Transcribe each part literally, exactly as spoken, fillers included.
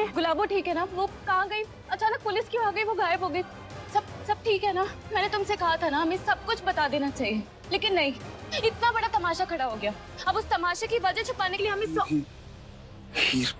है? गुलाबो ठीक है ना? वो कहाँ गई? अचानक पुलिस क्यों आ गई? वो गायब हो गई। सब सब ठीक है ना? मैंने तुमसे कहा था ना हमें सब कुछ बता देना चाहिए, लेकिन नहीं, इतना बड़ा तमाशा खड़ा हो गया। अब उस तमाशे की वजह छुपाने के लिए हमें सौ... हीर,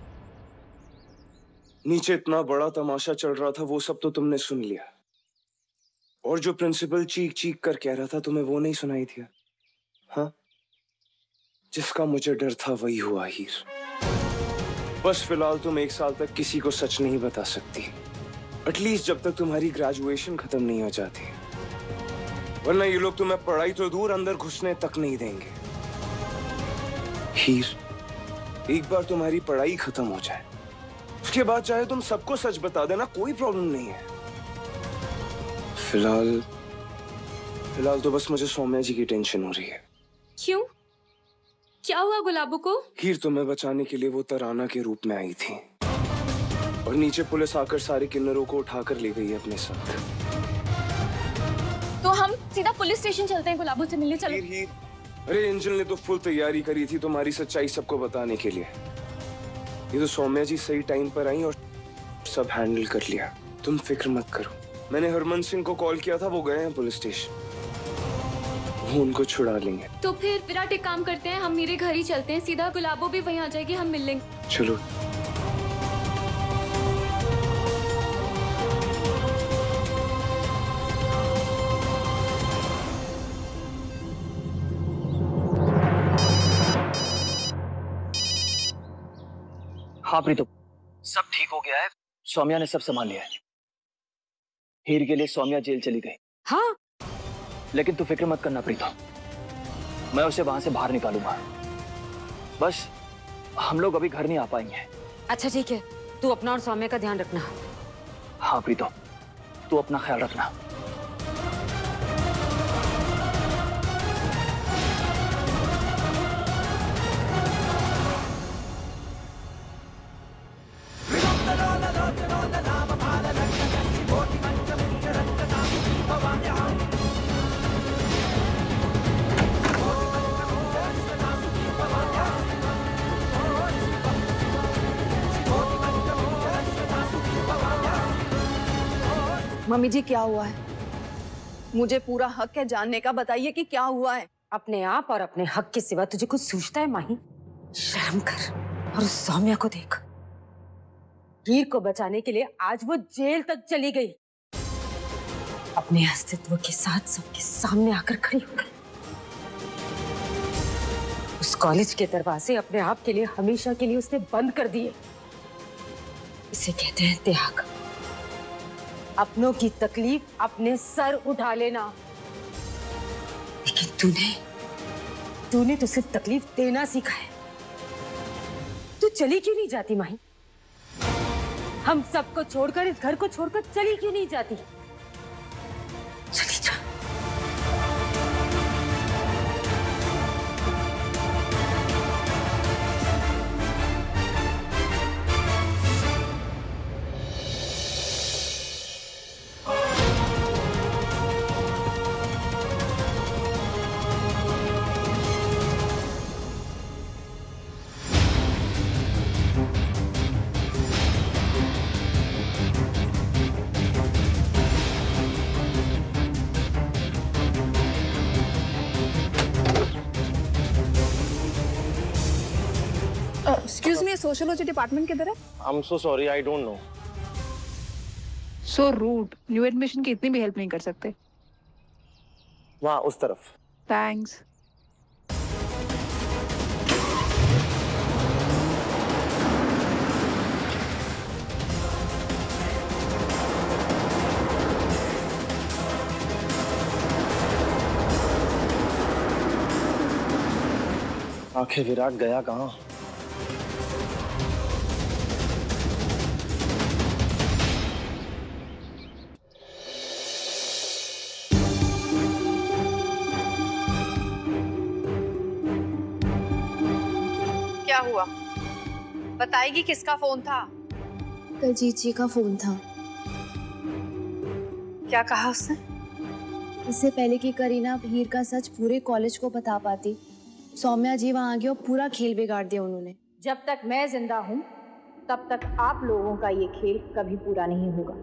नीचे इतना बड़ा तमाशा चल रहा था, वो सब तो तुमने सुन लिया। और जो प्रिंसिपल चीख चीख कर कह रहा था, तुम्हें वो नहीं सुनाई दिया? हाँ, जिसका मुझे डर था वही हुआ हीर। बस फिलहाल तुम एक साल तक किसी को सच नहीं बता सकती, एटलीस्ट जब तक तुम्हारी ग्रेजुएशन खत्म नहीं हो जाती, वरना ये लोग तुम्हें पढ़ाई तो दूर अंदर घुसने तक नहीं देंगे। हीर, एक बार तुम्हारी पढ़ाई खत्म हो जाए, उसके बाद चाहे तुम सबको सच बता देना, कोई प्रॉब्लम नहीं है। फिलहाल फिलहाल तो बस मुझे सौम्या जी की टेंशन हो रही है। क्यों? क्या हुआ गुलाबो को? हीर, तुम्हें बचाने के लिए वो तराना के रूप में आई थी, और नीचे पुलिस आकर सारे किन्नरों को उठाकर ले गई है अपने साथ। तो हम सीधा पुलिस स्टेशन चलते हैं, गुलाबो से मिलने चलो। हीर, हीर, अरे एंजल ने तो फुल तैयारी करी थी तुम्हारी सच्चाई सबको बताने के लिए। ये तो सौम्या जी सही टाइम पर आई और सब हैंडल कर लिया। तुम फिक्र मत करो, मैंने हरमन सिंह को कॉल किया था, वो गए हैं पुलिस स्टेशन, वो उनको छुड़ा लेंगे। तो फिर विराट एक काम करते हैं, हम मेरे घर ही चलते हैं, सीधा गुलाबो भी वहीं आ जाएगी, हम मिल लेंगे। चलो। हाँ प्रीतो, सब ठीक हो गया है, सौम्या ने सब संभाल लिया है। हीर के लिए सौम्या जेल चली गई। हाँ, लेकिन तू फिक्र मत करना प्रीतो, मैं उसे वहां से बाहर निकालूंगा। बस हम लोग अभी घर नहीं आ पाएंगे। अच्छा ठीक है, तू अपना और सौम्या का ध्यान रखना। हाँ प्रीतो, तू अपना ख्याल रखना। मम्मी जी क्या हुआ है? मुझे पूरा हक है जानने का, बताइए कि क्या हुआ है। अपने आप और अपने हक के सिवा तुझे कुछ सूझता है माही? शर्म कर। और उस सौम्या को देख, हीर को बचाने के लिए आज वो जेल तक चली गई, अपने अस्तित्व के साथ सबके सामने आकर खड़ी हो गई। उस कॉलेज के दरवाजे अपने आप के लिए हमेशा के लिए उसने बंद कर दिए। इसे कहते हैं त्याग। अपनों की तकलीफ अपने सर उठा लेना। लेकिन तूने तूने तो सिर्फ तकलीफ देना सीखा है। तू चली क्यों नहीं जाती माही? हम सबको छोड़कर, इस घर को छोड़कर चली क्यों नहीं जाती? चली जा। एक्सक्यूज मी, सोशियोलॉजी डिपार्टमेंट किधर है? I am so sorry, I don't know. So rude, new admission की इतनी भी हेल्प नहीं कर सकते। वहाँ उस तरफ। थैंक्स। आखिर विराट गया कहाँ? क्या हुआ? बताएगी किसका फोन था? दलजीत जी का फोन था। क्या कहा उसने? इससे पहले कि करीना हीर का सच पूरे कॉलेज को बता पाती, सौम्या जी वहां आ गई और पूरा खेल बिगाड़ दिया उन्होंने। जब तक मैं जिंदा हूं तब तक आप लोगों का ये खेल कभी पूरा नहीं होगा।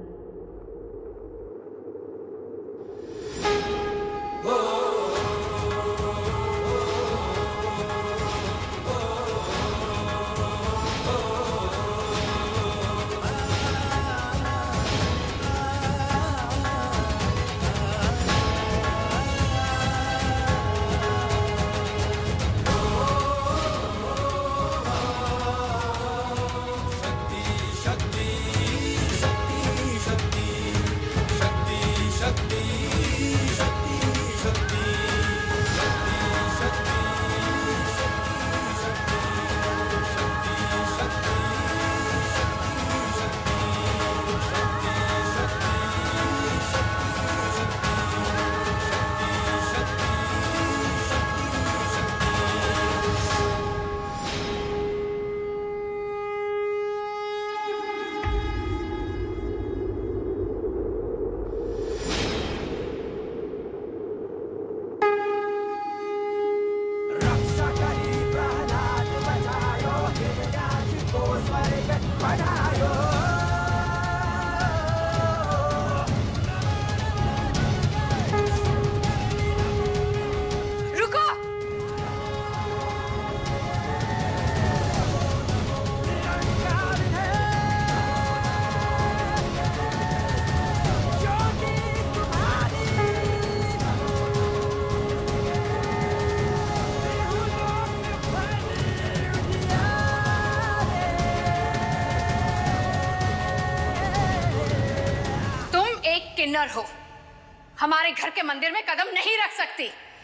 किन्नर हो, हमारे घर के मंदिर में कदम नहीं रख सकती।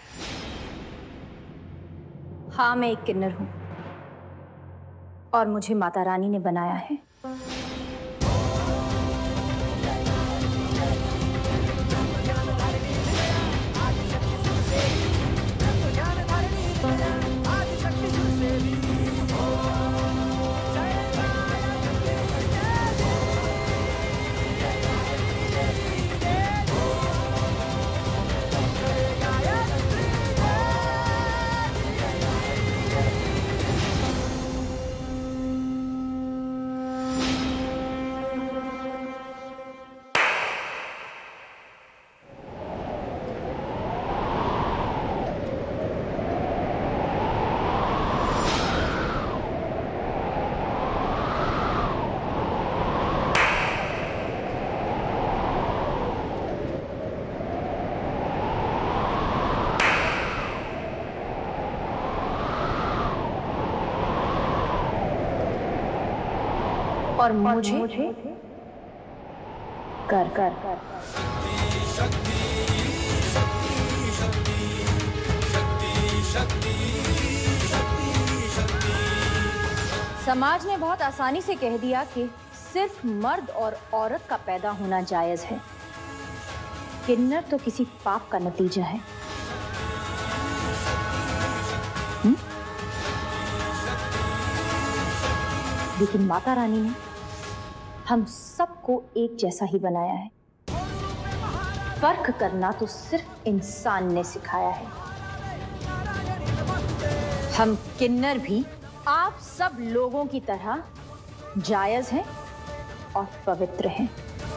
हाँ, मैं एक किन्नर हूं और मुझे माता रानी ने बनाया है। और मुझे, मुझे कर कर कर समाज ने बहुत आसानी से कह दिया कि सिर्फ मर्द और औरत का पैदा होना जायज है। किन्नर तो किसी पाप का नतीजा है। हुँ? लेकिन माता रानी ने हम सबको एक जैसा ही बनाया है। फर्क करना तो सिर्फ इंसान ने सिखाया है। हम किन्नर भी आप सब लोगों की तरह जायज हैं और पवित्र हैं।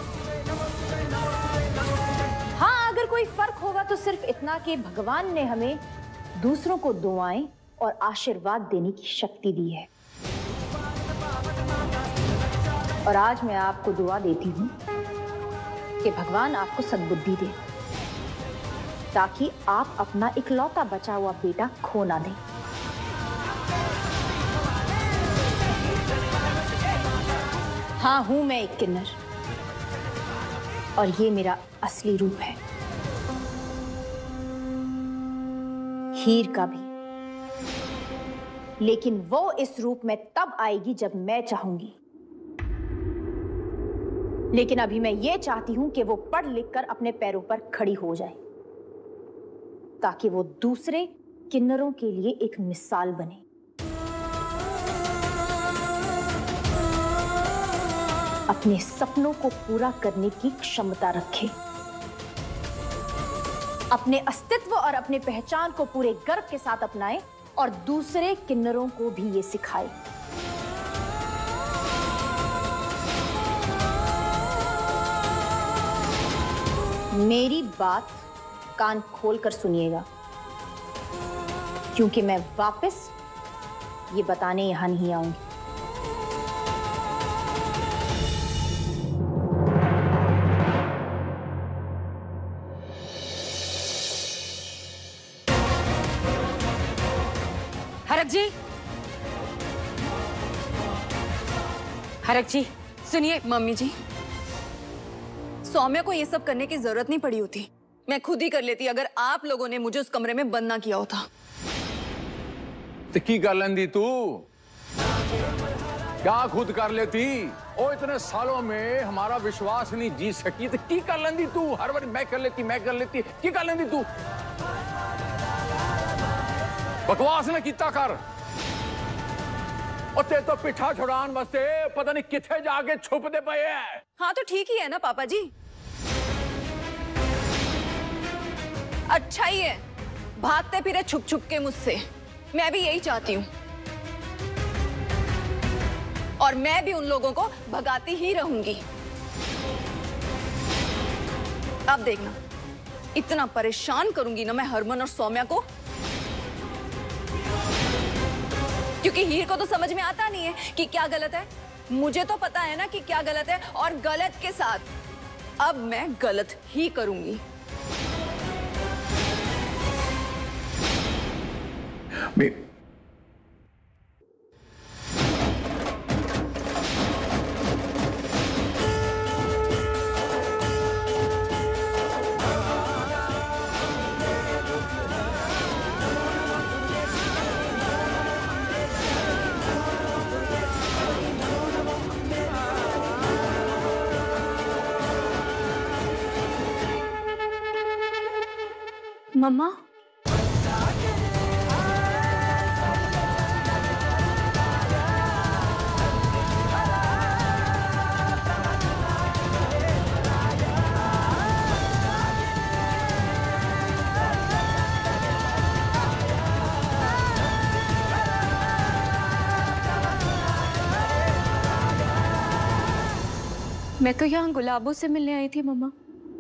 हाँ, अगर कोई फर्क होगा तो सिर्फ इतना कि भगवान ने हमें दूसरों को दुआएं और आशीर्वाद देने की शक्ति दी है। और आज मैं आपको दुआ देती हूं कि भगवान आपको सद्बुद्धि दे, ताकि आप अपना इकलौता बचा हुआ बेटा खो ना दें। हाँ, हूं मैं एक किन्नर और ये मेरा असली रूप है। हीर का भी, लेकिन वो इस रूप में तब आएगी जब मैं चाहूंगी। लेकिन अभी मैं ये चाहती हूं कि वो पढ़ लिख कर अपने पैरों पर खड़ी हो जाए, ताकि वो दूसरे किन्नरों के लिए एक मिसाल बने। अपने सपनों को पूरा करने की क्षमता रखे, अपने अस्तित्व और अपने पहचान को पूरे गर्व के साथ अपनाए और दूसरे किन्नरों को भी ये सिखाए। मेरी बात कान खोलकर सुनिएगा, क्योंकि मैं वापस ये बताने यहां नहीं आऊंगी। हरक जी, हरक जी सुनिए। मम्मी जी, सौम्या को ये सब करने की जरूरत नहीं पड़ी होती, मैं खुद ही कर लेती अगर आप लोगों ने मुझे उस कमरे में बंद ना किया होता। तो की कर लेंदी तू? क्या खुद कर लेती? ओ इतने सालों में हमारा विश्वास नहीं जीत सकी तो की कर लेंदी तू? हर बार मैं कर लेती मैं कर लेती की कर लेंदी तू? बकवास ने किता कर। और ते तो पिठा छुड़ान वास्ते पता नहीं किथे जाके छुप दे पे है। हाँ तो ठीक ही है ना पापा जी, अच्छा ही है, भागते फिरे छुप छुप के मुझसे। मैं भी यही चाहती हूँ और मैं भी उन लोगों को भगाती ही रहूंगी। अब देखना, इतना परेशान करूंगी ना मैं हरमन और सौम्या को, क्योंकि हीर को तो समझ में आता नहीं है कि क्या गलत है। मुझे तो पता है ना कि क्या गलत है, और गलत के साथ अब मैं गलत ही करूंगी। मैं मम्मा, मैं तो यहाँ गुलाबों से मिलने आई थी मम्मा,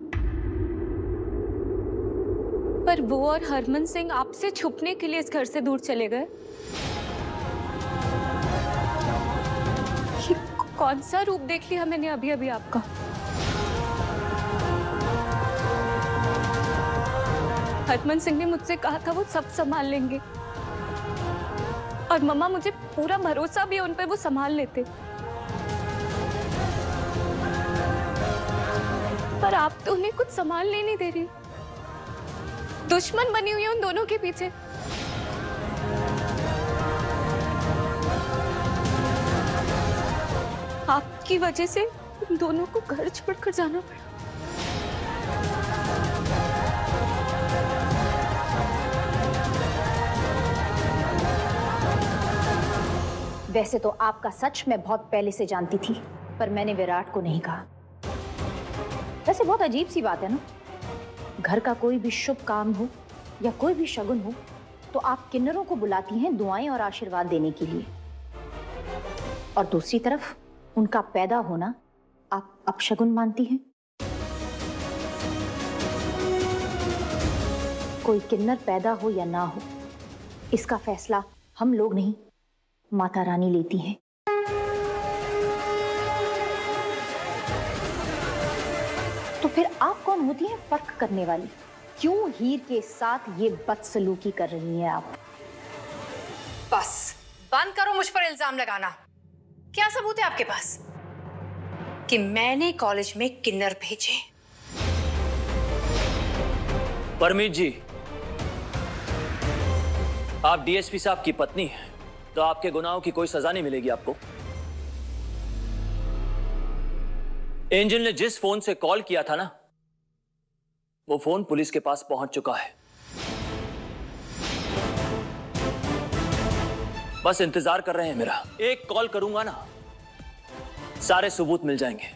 पर वो और हरमन सिंह आपसे छुपने के लिए इस घर से दूर चले गए। ये कौन सा रूप देख लिया मैंने अभी अभी आपका? हरमन सिंह ने मुझसे कहा था वो सब संभाल लेंगे, और मम्मा मुझे पूरा भरोसा भी उन पे, वो संभाल लेते। पर आप तो उन्हें कुछ संभालने नहीं दे रही, दुश्मन बनी हुई है उन दोनों के पीछे। आपकी वजह से उन दोनों को घर छोड़कर जाना पड़ा। वैसे तो आपका सच मैं बहुत पहले से जानती थी, पर मैंने विराट को नहीं कहा। वैसे बहुत अजीब सी बात है ना, घर का कोई भी शुभ काम हो या कोई भी शगुन हो तो आप किन्नरों को बुलाती हैं दुआएं और आशीर्वाद देने के लिए, और दूसरी तरफ उनका पैदा होना आप अपशगुन मानती हैं। कोई किन्नर पैदा हो या ना हो, इसका फैसला हम लोग नहीं, माता रानी लेती हैं। तो फिर आप कौन होती हैं फर्क करने वाली? क्यों हीर के साथ ये बदसलूकी कर रही हैं आप? बस बंद करो मुझ पर इल्जाम लगाना। क्या सबूत है आपके पास कि मैंने कॉलेज में किन्नर भेजे? परमीत जी, आप डीएसपी साहब की पत्नी हैं, तो आपके गुनाहों की कोई सजा नहीं मिलेगी आपको। एंजल ने जिस फोन से कॉल किया था ना, वो फोन पुलिस के पास पहुंच चुका है। बस इंतजार कर रहे हैं मेरा। एक कॉल करूंगा ना, सारे सबूत मिल जाएंगे।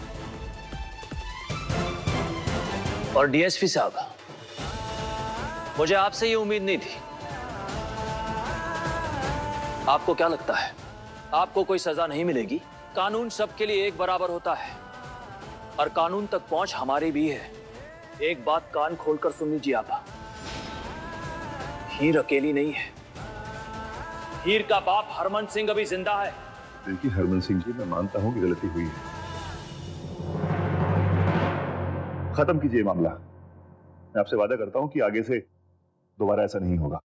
और डीएसपी साहब, मुझे आपसे ये उम्मीद नहीं थी। आपको क्या लगता है आपको कोई सजा नहीं मिलेगी? कानून सबके लिए एक बराबर होता है, और कानून तक पहुंच हमारी भी है। एक बात कान खोलकर सुन लीजिए आप, हीर अकेली नहीं है। हीर का बाप हरमन सिंह अभी जिंदा है। देखिए हरमन सिंह जी, मैं मानता हूं कि गलती हुई है, खत्म कीजिए मामला। मैं आपसे वादा करता हूं कि आगे से दोबारा ऐसा नहीं होगा।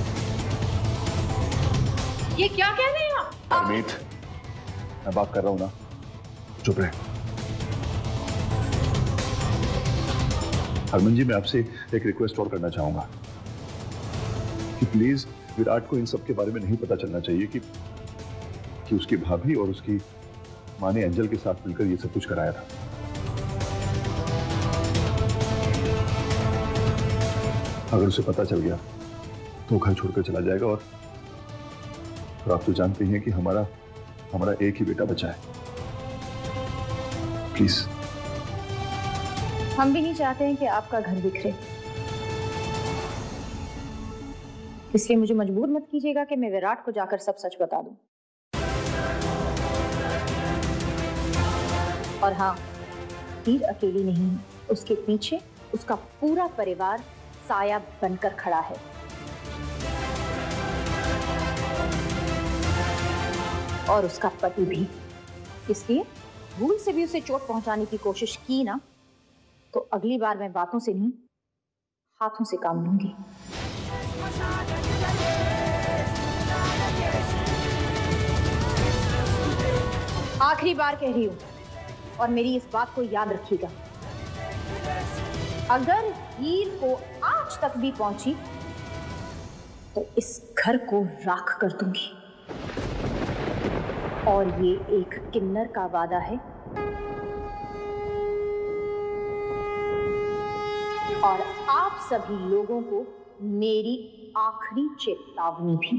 ये क्या कह रहे हैं आप? हरमीत, मैं बात कर रहा हूं ना, चुप रहे। हरमन जी, मैं आपसे एक रिक्वेस्ट और करना चाहूंगा कि प्लीज विराट को इन सब के बारे में नहीं पता चलना चाहिए कि कि उसकी भाभी और उसकी मां ने एंजल के साथ मिलकर ये सब कुछ कराया था। अगर उसे पता चल गया तो घर छोड़कर चला जाएगा, और, और आप तो जानते हैं कि हमारा हमारा एक ही बेटा बचा है। प्लीज। हम भी नहीं चाहते हैं कि आपका घर बिखरे, इसलिए मुझे मजबूर मत कीजिएगा कि मैं विराट को जाकर सब सच बता दूं। और हाँ, हीर अकेली नहीं है, उसके पीछे उसका पूरा परिवार साया बनकर खड़ा है। और उसका पति भी। इसलिए भूल से भी उसे चोट पहुंचाने की कोशिश की ना, तो अगली बार मैं बातों से नहीं, हाथों से काम लूंगी। आखिरी बार कह रही हूं, और मेरी इस बात को याद रखिएगा, अगर हीर को आज तक भी पहुंची तो इस घर को राख कर दूंगी। और ये एक किन्नर का वादा है, और आप सभी लोगों को मेरी आखिरी चेतावनी भी।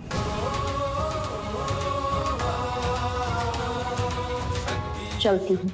चलती हूं।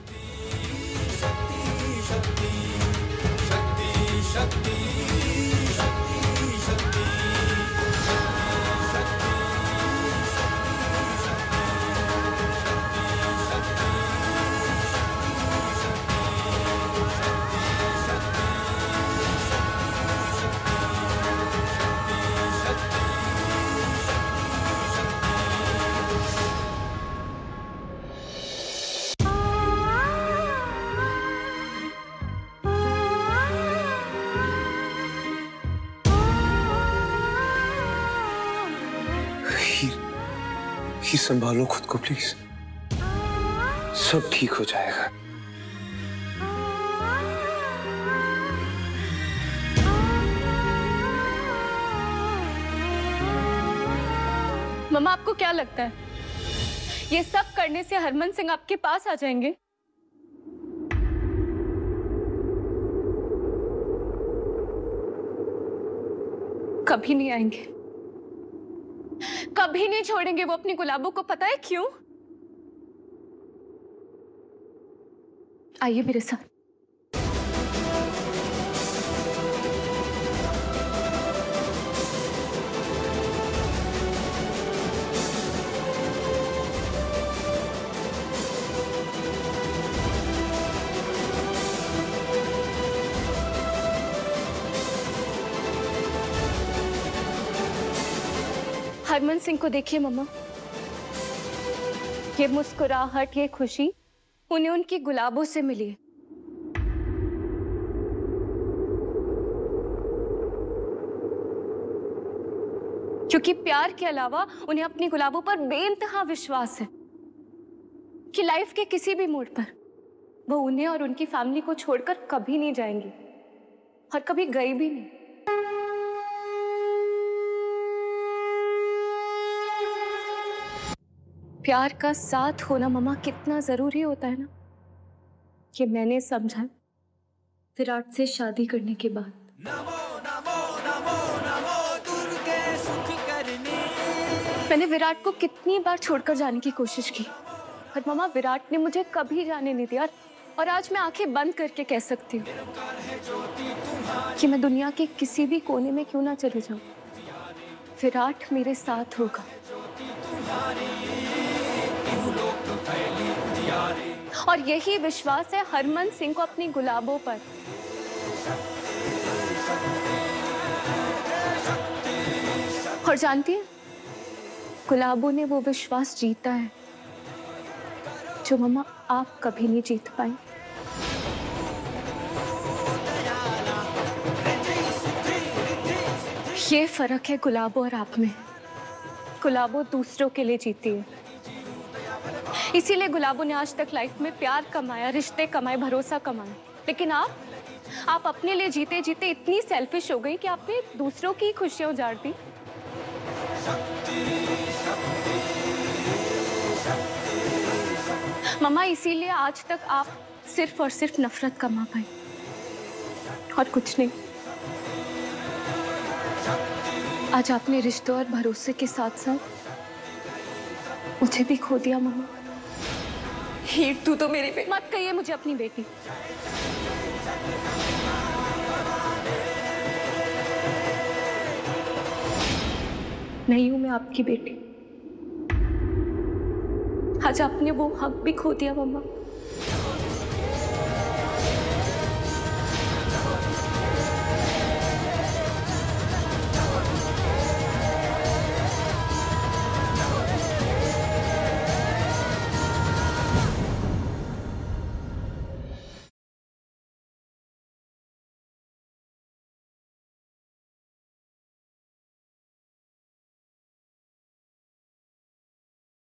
ही संभालो खुद को प्लीज, सब ठीक हो जाएगा। मम्मा, आपको क्या लगता है ये सब करने से हरमन सिंह आपके पास आ जाएंगे? कभी नहीं आएंगे, कभी नहीं छोड़ेंगे वो अपनी गुलाबों को। पता है क्यों? आइए मेरे साथ। हरमन सिंह को देखिए मम्मा, ये मुस्कुराहट, ये खुशी उन्हें उनकी गुलाबों से मिली है। क्योंकि प्यार के अलावा उन्हें अपनी गुलाबों पर बेइंतहा विश्वास है कि लाइफ के किसी भी मोड़ पर वो उन्हें और उनकी फैमिली को छोड़कर कभी नहीं जाएंगी, और कभी गई भी नहीं। प्यार का साथ होना मम्मा कितना जरूरी होता है ना, कि मैंने समझा विराट से शादी करने के बाद। नमो, नमो, नमो, नमो, दुर्गे सुख करनी। मैंने विराट को कितनी बार छोड़कर जाने की कोशिश की, पर मम्मा विराट ने मुझे कभी जाने नहीं दिया। और आज मैं आंखें बंद करके कह सकती हूँ कि मैं दुनिया के किसी भी कोने में क्यों ना चले जाऊं, विराट मेरे साथ होगा। और यही विश्वास है हरमन सिंह को अपनी गुलाबों पर। और जानती है, गुलाबो ने वो विश्वास जीता है जो मम्मा आप कभी नहीं जीत पाई। ये फर्क है गुलाबो और आप में। गुलाबो दूसरों के लिए जीती है, इसीलिए गुलाबो ने आज तक लाइफ में प्यार कमाया, रिश्ते कमाए, भरोसा कमाया। लेकिन आप आप अपने लिए जीते जीते इतनी सेल्फिश हो गई कि आपने दूसरों की खुशियां उजाड़ दी। मम्मा, इसीलिए आज तक आप सिर्फ और सिर्फ नफरत कमा पाई और कुछ नहीं। आज आपने रिश्तों और भरोसे के साथ साथ मुझे भी खो दिया मम्मा। हीर, तू तो मेरी बेटी। मत कहिए मुझे अपनी बेटी। नहीं हूं मैं आपकी बेटी। आज आपने वो हक भी खो दिया मम्मा